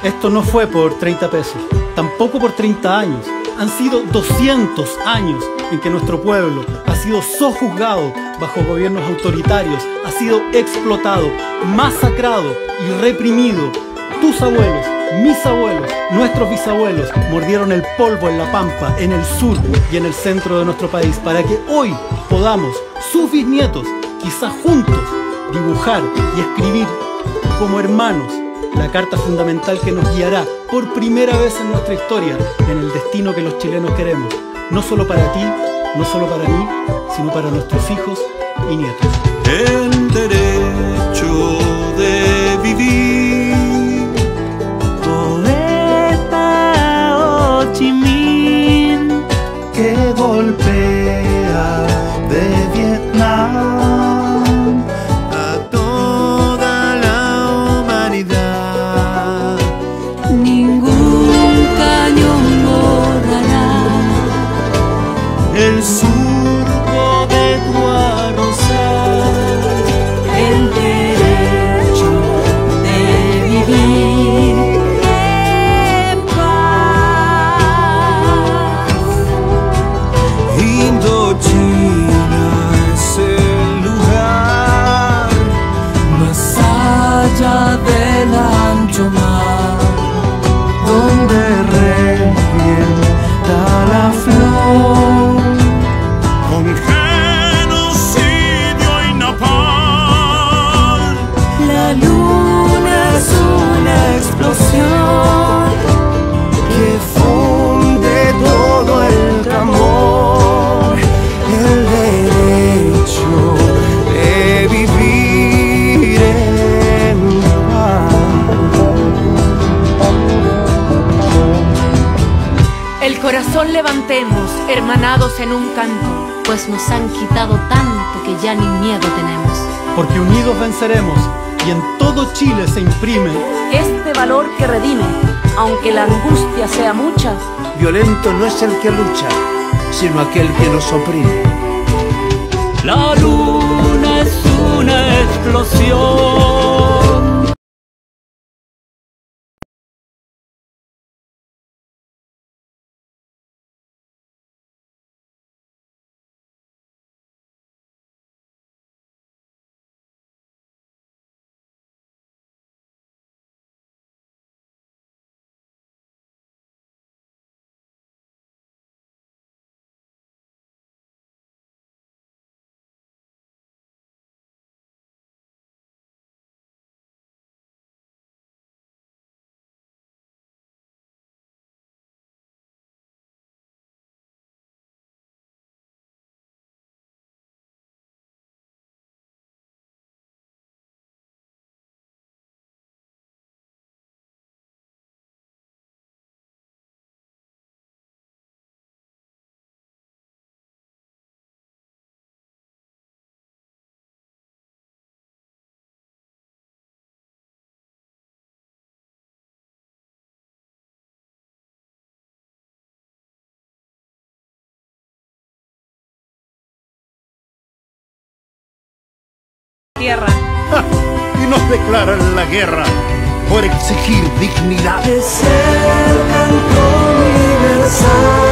Esto no fue por 30 pesos, tampoco por 30 años. Han sido 200 años en que nuestro pueblo ha sido sojuzgado bajo gobiernos autoritarios, ha sido explotado, masacrado y reprimido. Tus abuelos, mis abuelos, nuestros bisabuelos mordieron el polvo en la pampa, en el sur y en el centro de nuestro país, para que hoy podamos, sus bisnietos, quizás juntos, dibujar y escribir como hermanos la carta fundamental que nos guiará por primera vez en nuestra historia en el destino que los chilenos queremos, no solo para ti, no solo para mí, sino para nuestros hijos y nietos. El derecho de vivir. Poeta Ho Chi Minh, que golpea de Vietnam A toda la humanidad. ningún cañón borrará El surco de tu arrozal. el derecho de vivir en paz. Indochina es el lugar Más allá del ancho mar, donde revienta la flor. con genocidio y napalm. la luna es una explosión Que funde todo el amor, el derecho de vivir en paz. El corazón levantemos, hermanados en un canto, pues nos han quitado tanto que ya ni miedo tenemos. Porque unidos venceremos y en todo Chile se imprime Este valor que redime, aunque la angustia sea mucha, Violento no es el que lucha, sino aquel que nos oprime. La luna es una explosión. tierra. Y nos declaran la guerra por exigir dignidad. Es el canto universal.